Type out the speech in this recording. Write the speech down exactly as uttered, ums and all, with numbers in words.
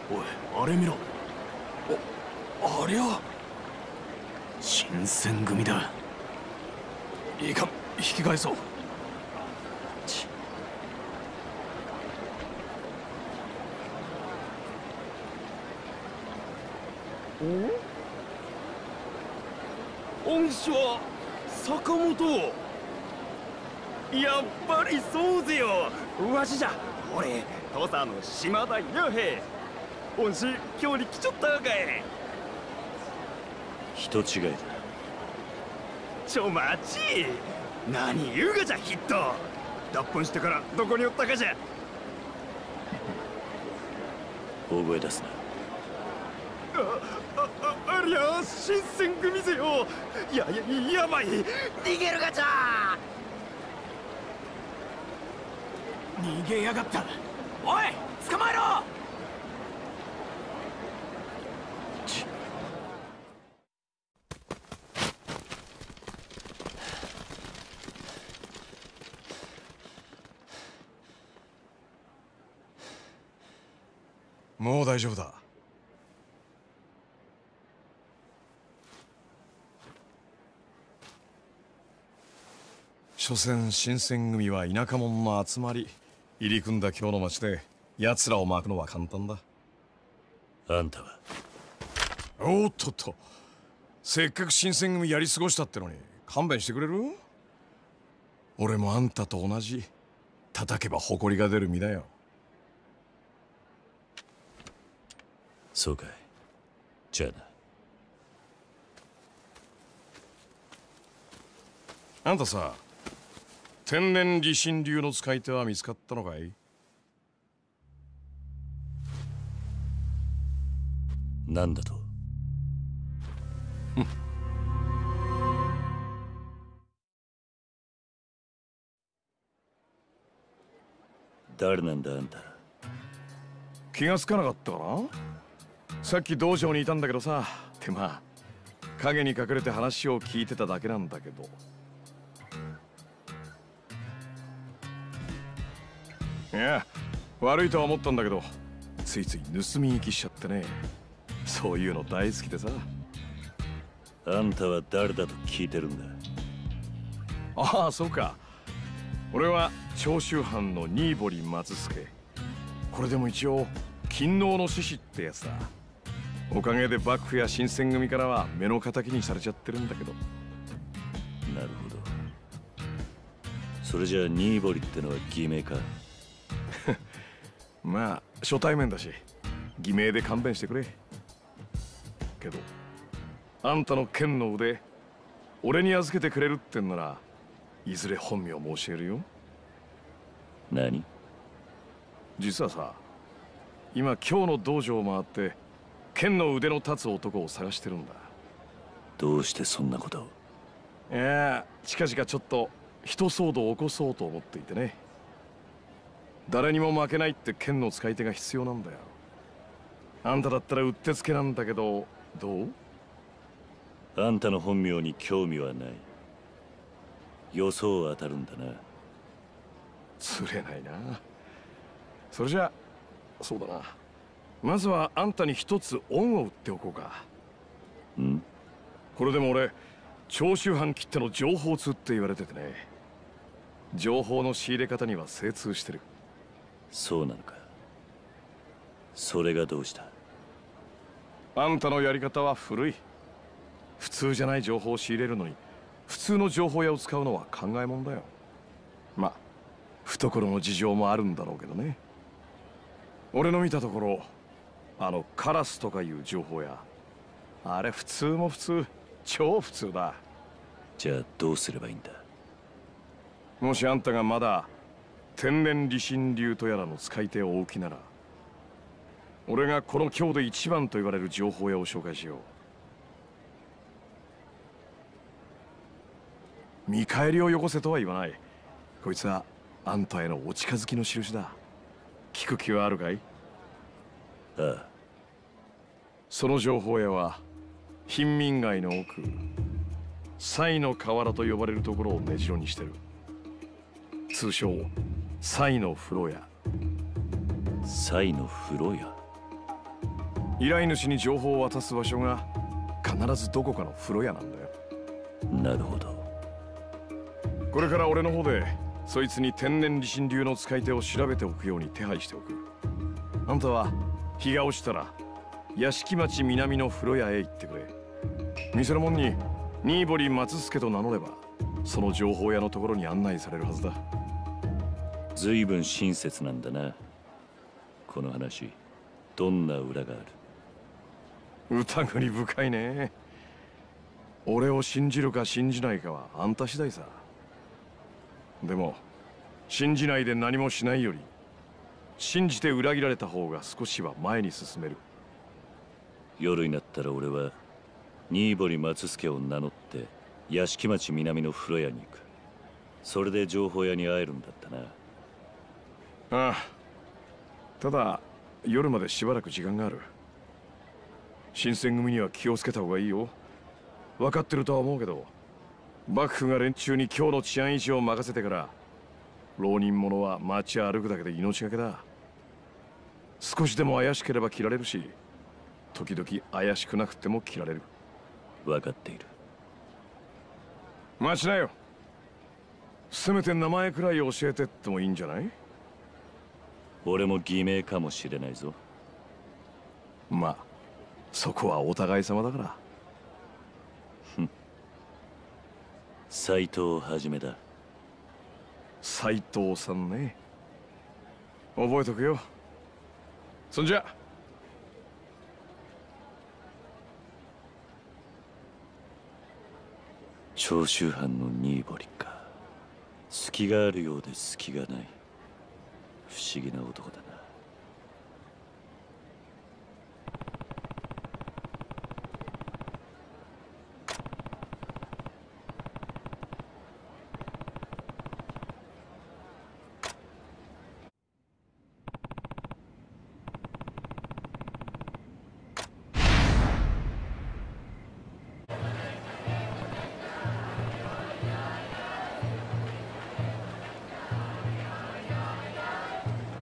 おい、あれ見ろ。お、ありゃ新選組だ。いいか、引き返そう。 お恩師は坂本。やっぱりそうぜよ。わしじゃ。俺土佐の島田弥平。恩師今日に来ちょったがかい。 人違いだ。 ちょ待ち。何言うがじゃヒット。脱本してからどこにおったかじゃ。 大声出すな。 あ、あ、ありゃ新選組ぜよ。やややばい。逃げるがじゃ。 逃げやがった。おい、捕まえろ。 もう大丈夫だ。所詮新選組は田舎者の集まり。入り組んだ今日の町で奴らを巻くのは簡単だ。 あんたは？ おっとっと、せっかく新選組やり過ごしたってのに勘弁してくれる？俺もあんたと同じ叩けば誇りが出る身だよ。 そうかい。じゃあな。あんたさ、天然理心流の使い手は見つかったのかい？ なんだと？誰なんだあんた？ 気がつかなかったかな？さっき道場にいたんだけどさ。ってまあ影に隠れて話を聞いてただけなんだけど。いや、悪いとは思ったんだけど、ついつい盗み聞きしちゃってね。そういうの大好きでさ。 あんたは誰だと聞いてるんだ？ ああ、そうか。俺は長州藩の新堀松助。これでも一応勤王の志士ってやつだ。おかげで幕府や新選組からは目の敵にされちゃってるんだけど。 なるほど。それじゃあ新堀ってのは偽名か？ まあ初対面だし偽名で勘弁してくれ。けどあんたの剣の腕俺に預けてくれるってんならいずれ本名も教えるよ。 何？ 実はさ、今今日の道場を回って剣の腕の立つ男を探してるんだ。 どうしてそんなことを？ いや、近々ちょっと一騒動を起こそうと思っていてね。誰にも負けないって剣の使い手が必要なんだよ。あんただったらうってつけなんだけど、どう？ あんたの本名に興味はない。予想は当たるんだな。 釣れないな。それじゃそうだな、まずはあんたに一つ恩を売っておこうか。 ん？ これでも俺長州藩きっての情報通って言われててね。情報の仕入れ方には精通してる。 そうなのか。それがどうした？ あんたのやり方は古い。普通じゃない情報を仕入れるのに普通の情報屋を使うのは考えもんだよ。まあ懐の事情もあるんだろうけどね。俺の見たところ、あのカラスとかいう情報屋、あれ普通も普通、超普通だ。 じゃあどうすればいいんだ？ もしあんたがまだ天然理心流とやらの使い手をおきなら、俺がこの京で一番と言われる情報屋を紹介しよう。見返りをよこせとは言わない。こいつはあんたへのお近づきの印だ。聞く気はあるかい？ ああ。 その情報屋は貧民街の奥、賽の河原と呼ばれるところを根城にしてる。通称賽の風呂屋。 賽の風呂屋？ 依頼主に情報を渡す場所が必ずどこかの風呂屋なんだよ。 なるほど。 これから俺の方でそいつに天然理心流の使い手を調べておくように手配しておく。あんたは日が落ちたら屋敷町南の風呂屋へ行ってくれ。店の者に新堀松助と名乗ればその情報屋のところに案内されるはずだ。 随分親切なんだな。この話どんな裏がある？ 疑り深いね。俺を信じるか信じないかはあんた次第さ。でも信じないで何もしないより信じて裏切られた方が少しは前に進める。 夜になったら俺は新堀松助を名乗って屋敷町南の風呂屋に行く。それで情報屋に会えるんだったな。 ああ、ただ夜までしばらく時間がある。新選組には気をつけた方がいいよ。分かってるとは思うけど、幕府が連中に今日の治安維持を任せてから浪人者は街歩くだけで命がけだ。少しでも怪しければ切られるし、時々怪しくなくても切られる。 分かっている。 待ちなよ。せめて名前くらい教えてってもいいんじゃない？ 俺も偽名かもしれないぞ。 まあそこはお互い様だから。 斎藤はじめだ。 斎藤さんね。覚えとくよ。そんじゃ。 長州藩の新堀か。隙があるようで隙がない。不思議な男だな。